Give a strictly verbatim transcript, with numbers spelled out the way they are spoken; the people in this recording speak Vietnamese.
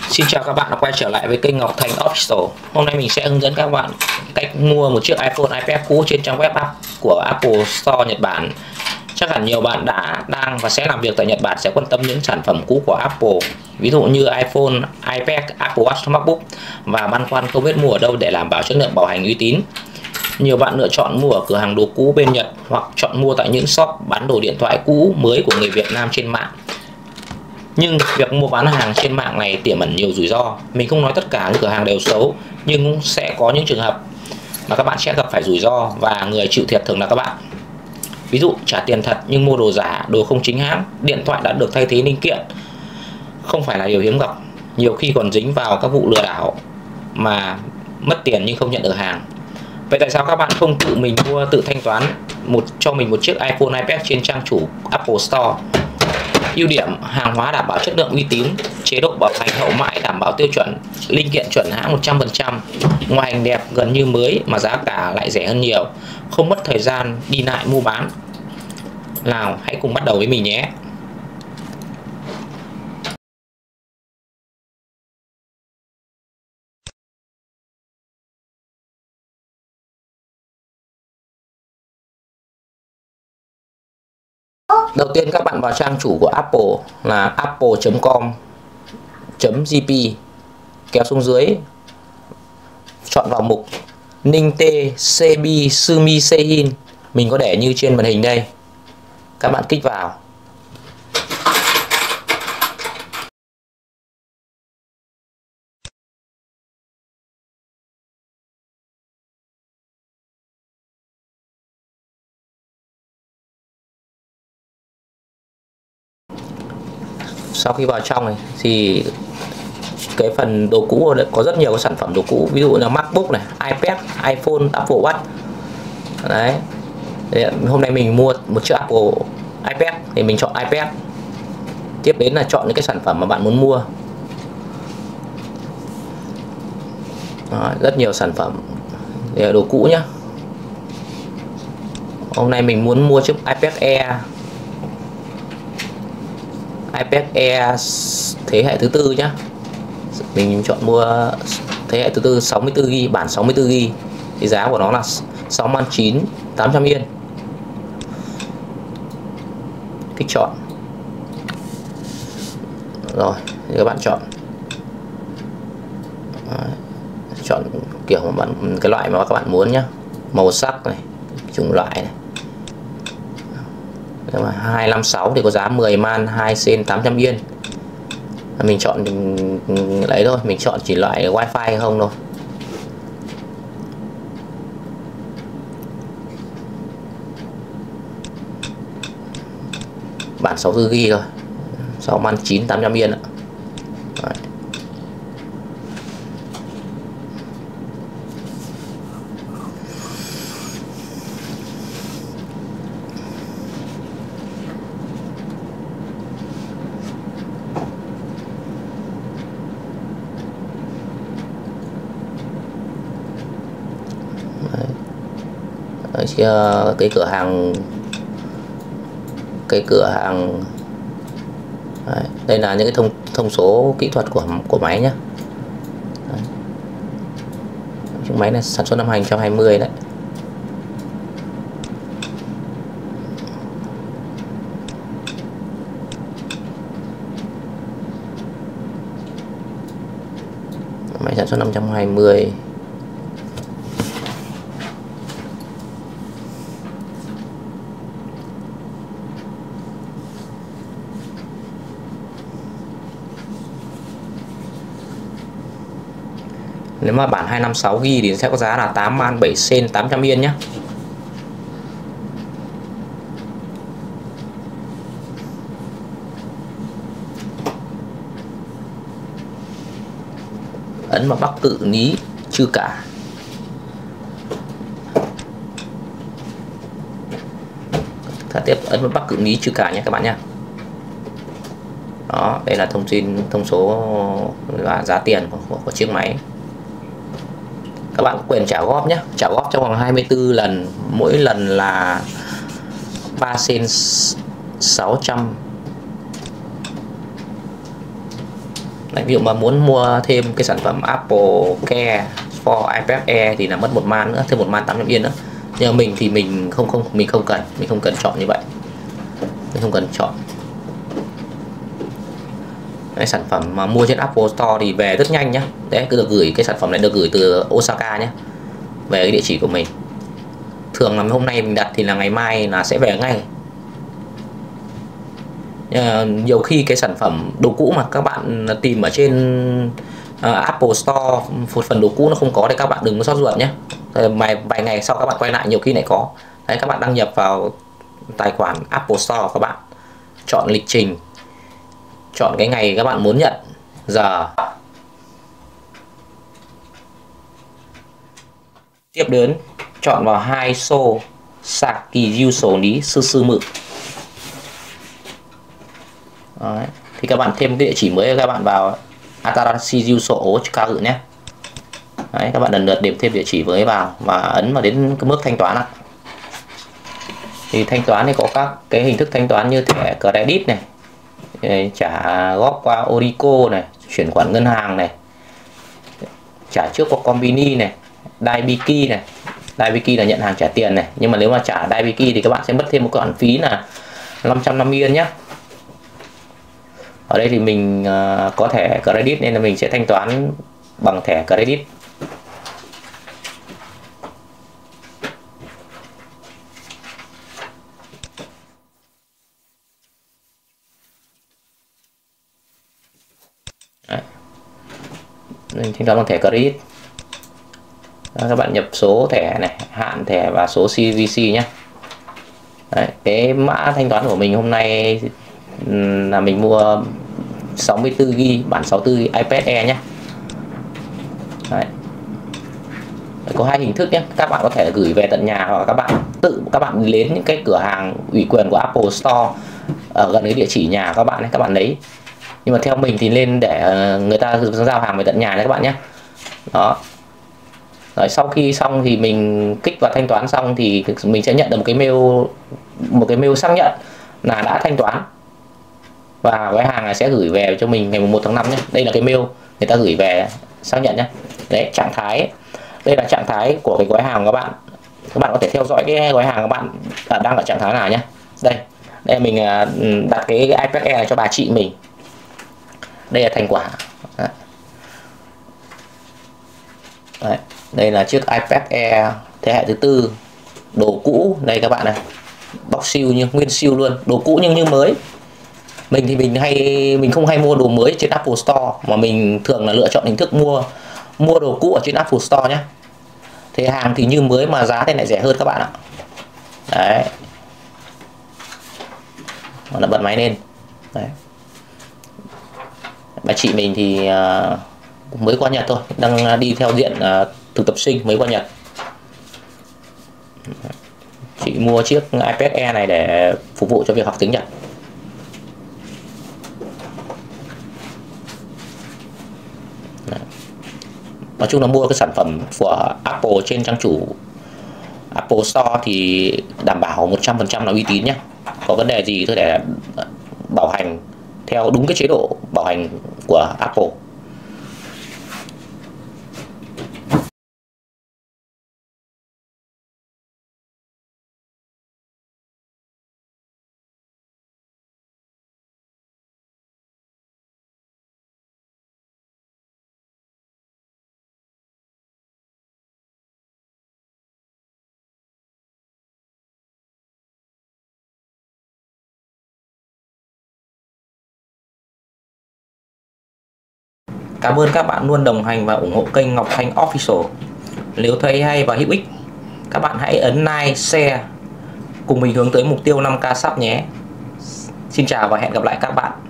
Xin chào các bạn đã quay trở lại với kênh Ngọc Thành Official. Hôm nay mình sẽ hướng dẫn các bạn cách mua một chiếc iPhone, iPad cũ trên trang web app của Apple Store Nhật Bản. Chắc hẳn nhiều bạn đã, đang và sẽ làm việc tại Nhật Bản sẽ quan tâm những sản phẩm cũ của Apple, ví dụ như iPhone, iPad, Apple Watch, MacBook, và băn khoăn không biết mua ở đâu để đảm bảo chất lượng bảo hành uy tín. Nhiều bạn lựa chọn mua ở cửa hàng đồ cũ bên Nhật hoặc chọn mua tại những shop bán đồ điện thoại cũ mới của người Việt Nam trên mạng. Nhưng việc mua bán hàng trên mạng này tiềm ẩn nhiều rủi ro. Mình không nói tất cả những cửa hàng đều xấu, nhưng cũng sẽ có những trường hợp mà các bạn sẽ gặp phải rủi ro và người chịu thiệt thường là các bạn. Ví dụ trả tiền thật nhưng mua đồ giả, đồ không chính hãng, điện thoại đã được thay thế linh kiện không phải là điều hiếm gặp. Nhiều khi còn dính vào các vụ lừa đảo mà mất tiền nhưng không nhận được hàng. Vậy tại sao các bạn không tự mình mua, tự thanh toán một cho mình một chiếc iPhone, iPad trên trang chủ Apple Store? Ưu điểm: hàng hóa đảm bảo chất lượng uy tín, chế độ bảo hành hậu mãi đảm bảo tiêu chuẩn, linh kiện chuẩn hãng một trăm phần trăm, ngoại hình đẹp gần như mới mà giá cả lại rẻ hơn nhiều, không mất thời gian đi lại mua bán. Nào, hãy cùng bắt đầu với mình nhé. Đầu tiên các bạn vào trang chủ của Apple là apple chấm com chấm j p, kéo xuống dưới chọn vào mục Ningte Sebi Sumi Seihin, mình có để như trên màn hình đây. Các bạn kích vào. Sau khi vào trong này thì cái phần đồ cũ có rất nhiều cái sản phẩm đồ cũ, ví dụ là MacBook này, iPad, iPhone, Apple Watch. Đấy. Hôm nay mình mua một chiếc Apple iPad thì mình chọn iPad. Tiếp đến là chọn những cái sản phẩm mà bạn muốn mua. Đó, rất nhiều sản phẩm để đồ cũ nhá. Hôm nay mình muốn mua chiếc iPad Air. iPad Air thế hệ thứ tư nhá. Mình chọn mua thế hệ thứ tư sáu mươi tư gi ga bai, bản sáu mươi tư gi ga bai. Thì giá của nó là sáu mươi chín nghìn tám trăm yên. Kích chọn. Rồi, thì các bạn chọn. Đấy, chọn kiểu mà bạn cái loại mà các bạn muốn nhá. Màu sắc này, chủng loại này. Nếu mà hai năm sáu thì có giá mười man hai sen tám trăm yên. Mình chọn mình lấy thôi, mình chọn chỉ loại wifi không thôi. Bản sáu mươi tư gi ga bai thôi, sáu man chín tám trăm yên ạ. Đấy. Đấy, cái cửa hàng cái cửa hàng đấy, đây là những cái thông thông số kỹ thuật của của máy nhé. Chiếc máy này sản xuất năm hai nghìn không trăm hai mươi đấy. Máy sản xuất năm trăm hai mươi. Nếu mà bản hai năm sáu gi ga bai thì sẽ có giá là tám man bảy sen tám trăm yên nhé. Ấn vào Bắc Cự Ní Chư Cả. Ta tiếp ấn vào Bắc Cự Ní Chư Cả nhé các bạn nhé. Đó, đây là thông tin thông số và giá tiền của, của, của chiếc máy. Các bạn có quyền trả góp nhé, trả góp trong vòng hai mươi tư lần, mỗi lần là ba sen sáu trăm Đấy, ví dụ mà muốn mua thêm cái sản phẩm Apple Care for iPad Air thì là mất một man nữa, thêm một man tám trăm yên nữa. Nhưng mà mình thì mình không không mình không cần, mình không cần chọn như vậy, mình không cần chọn. Cái sản phẩm mà mua trên Apple Store thì về rất nhanh nhá. Đấy, cứ được gửi, cái sản phẩm này được gửi từ Osaka nhé, về cái địa chỉ của mình. Thường là hôm nay mình đặt thì là ngày mai là sẽ về ngay. Nhưng nhiều khi cái sản phẩm đồ cũ mà các bạn tìm ở trên uh, Apple Store, một phần đồ cũ nó không có thì các bạn đừng có sốt ruột nhé. Vài, vài ngày sau các bạn quay lại nhiều khi lại có. Đấy, các bạn đăng nhập vào tài khoản Apple Store, các bạn chọn lịch trình, chọn cái ngày các bạn muốn nhận, giờ. Tiếp đến chọn vào hai số Saki Yuso ní sư sư mự. Đấy. Thì các bạn thêm cái địa chỉ mới, các bạn vào Atarashi Yuso Chikaru nhé. Đấy, các bạn lần lượt điểm thêm địa chỉ mới vào và ấn vào đến cái mức thanh toán ạ. Thì thanh toán thì có các cái hình thức thanh toán như thẻ credit này, trả góp qua Orico này, chuyển khoản ngân hàng này, trả trước qua Konbini này, Daibiki này. Daibiki là nhận hàng trả tiền này, nhưng mà nếu mà trả Daibiki thì các bạn sẽ mất thêm một khoản phí là năm trăm năm mươi yên nhé. Ở đây thì mình uh, có thẻ credit nên là mình sẽ thanh toán bằng thẻ credit. Đấy. Mình thanh toán bằng thẻ credit. Đó, các bạn nhập số thẻ này, hạn thẻ và số xê vê xê nhé. Đấy, cái mã thanh toán của mình hôm nay là mình mua sáu mươi tư gi ga bai, bản sáu mươi tư gi ga bai iPad Air nhé. Đấy. Đấy, có hai hình thức nhé. Các bạn có thể gửi về tận nhà, hoặc các bạn tự các bạn đến những cái cửa hàng ủy quyền của Apple Store ở gần cái địa chỉ nhà các bạn ấy, các bạn lấy. Nhưng mà theo mình thì nên để người ta giao hàng về tận nhà đấy các bạn nhé. Đó. Rồi sau khi xong thì mình kích vào thanh toán xong thì mình sẽ nhận được một cái mail một cái mail xác nhận là đã thanh toán, và cái hàng này sẽ gửi về cho mình ngày mùng một tháng năm nhé. Đây là cái mail người ta gửi về xác nhận nhé. Đấy, trạng thái, đây là trạng thái của cái gói hàng của các bạn. Các bạn có thể theo dõi cái gói hàng các bạn đang ở trạng thái nào nhé. Đây, đây là mình đặt cái iPad Air này cho bà chị mình. Đây là thành quả. Đấy. Đấy, đây là chiếc iPad Air thế hệ thứ tư, đồ cũ. Đây các bạn này, bọc siêu như nguyên siêu luôn, đồ cũ nhưng như mới. Mình thì mình hay mình không hay mua đồ mới trên Apple Store, mà mình thường là lựa chọn hình thức mua mua đồ cũ ở trên Apple Store nhé. Thế hàng thì như mới mà giá thì lại rẻ hơn các bạn ạ. Đấy, nó bật máy lên. Đấy, bà chị mình thì uh, mới qua Nhật thôi, đang đi theo diện uh, thực tập sinh, mới qua Nhật. Chị mua chiếc iPad Air này để phục vụ cho việc học tiếng Nhật. Đấy. Nói chung là mua cái sản phẩm của Apple trên trang chủ Apple Store thì đảm bảo một trăm phần trăm là uy tín nhé. Có vấn đề gì tôi để bảo hành theo đúng cái chế độ bảo hành của Apple. Cảm ơn các bạn luôn đồng hành và ủng hộ kênh Ngọc Thanh Official. Nếu thấy hay và hữu ích, các bạn hãy ấn like, share cùng mình hướng tới mục tiêu năm K sub nhé. Xin chào và hẹn gặp lại các bạn.